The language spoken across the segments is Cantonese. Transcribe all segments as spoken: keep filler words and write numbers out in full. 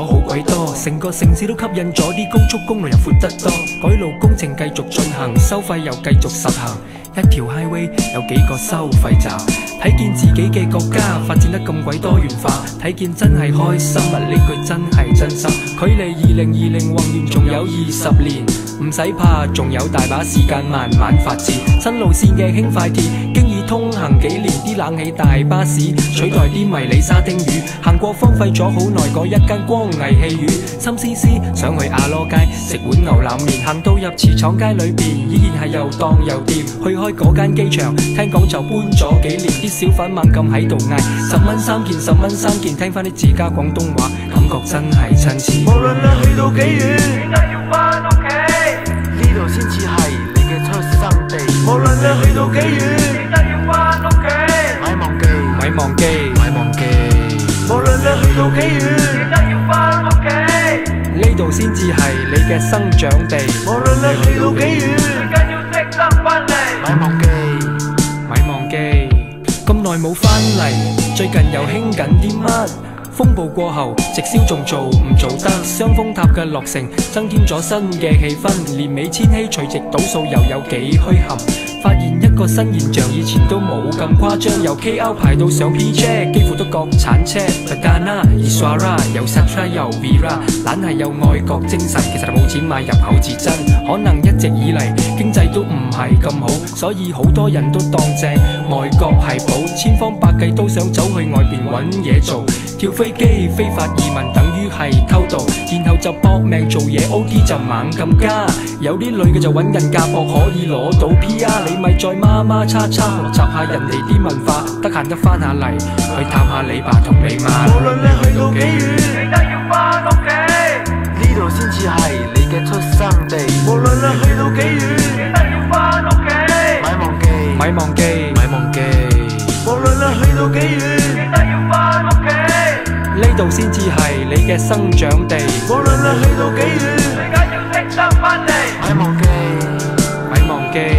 好鬼多，成個城市都吸引咗啲高速公路又闊得多，改路工程繼續進行，收費又繼續實行，一條 highway 有幾個收費站，睇見自己嘅國家發展得咁鬼多元化，睇見真係開心啊！呢句真係真心。距離二零二零宏願仲有二十年，唔使怕，仲有大把時間慢慢發展。新路線嘅輕快鐵經已通行幾年，啲冷氣大巴士取代啲迷你沙丁魚，行過荒廢咗好耐嗰一間光藝戲院，心思思想去亞羅街食碗牛腩麵，行到入茨廠街裏邊依然係又當又掂，去開嗰間機場聽講就搬咗幾年，啲小販猛咁喺度嗌十蚊三件十蚊三件，聽翻啲自家廣東話感覺真係親切。 無論你去到幾遠， 記得要返屋企， 呢度先至係你嘅出生地。無論你去到幾遠， 記得要返屋企， 咪忘記， 咪忘記， 咪忘記。無論你去到幾遠， 記得要返屋企， 呢度先至係你嘅生長地。 無論你去到幾遠， 最緊要識得返嚟， 咪忘記， 咪忘記。咁耐冇返嚟，最近又興緊啲乜？風暴過後，直銷仲做唔做得？雙峰塔嘅落成，增添咗新嘅氣氛。年尾千禧除夕倒數又有幾墟冚，發現一個新現象，以前都冇咁誇張。由 K L 排到上 P J， 幾乎都國產車。Pagana、Iswara 有 Satra 有 Vira， 懶係有愛國精神，其實冇錢買入口至真。可能一直以嚟經濟都唔係咁好，所以好多人都當正外國係寶，千方百計都想走去外邊揾嘢做。跳飛機非法移民等於係偷渡，然後就搏命做嘢 O T 就猛咁加，有啲女嘅就揾人夾搏可以攞到 P R， 你咪再孖孖叉叉學習下人哋啲文化，得閒得翻下嚟去探下你爸同你媽。 無論你去到幾遠， 記得要返屋企， 呢度先至係你嘅出生地。無論你去到幾遠， 記得要返屋企， 咪忘記， 咪忘記， 咪忘記。無論你去到幾遠， 記得要返屋企， 呢度先至係你嘅生長地。 無論你去到幾遠， 最緊要識得返嚟， 咪忘記， 咪忘記。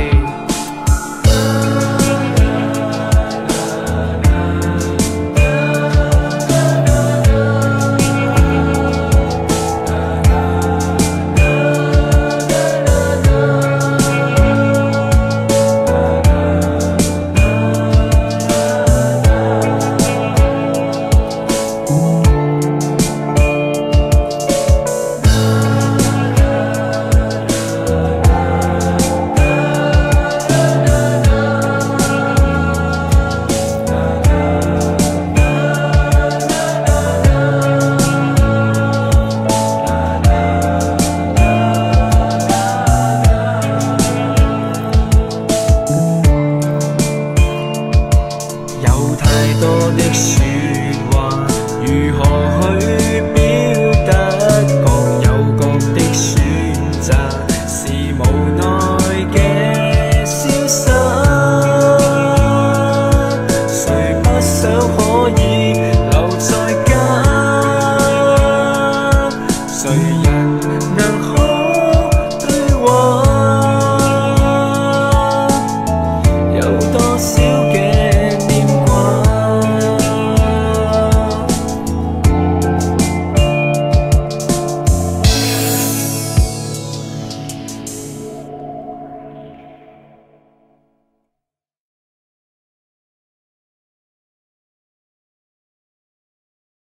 有太多的說話，如何去表達？各有各的選擇，是無奈嘅瀟灑。誰不想可以留在家？誰人